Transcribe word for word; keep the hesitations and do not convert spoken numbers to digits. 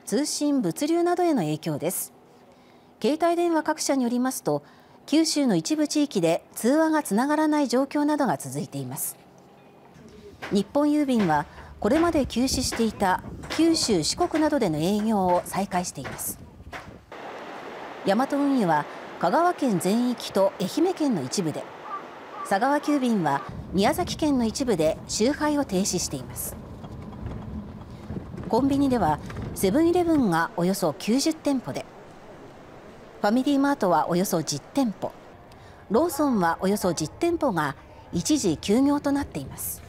通信・物流などへの影響です。携帯電話各社によりますと、九州の一部地域で通話がつながらない状況などが続いています。日本郵便はこれまで休止していた九州・四国などでの営業を再開しています。ヤマト運輸は香川県全域と愛媛県の一部で、佐川急便は宮崎県の一部で集配を停止しています。コンビニではセブンイレブンがおよそきゅうじゅってんぽで、ファミリーマートはおよそじゅってんぽ、ローソンはおよそじゅってんぽが一時休業となっています。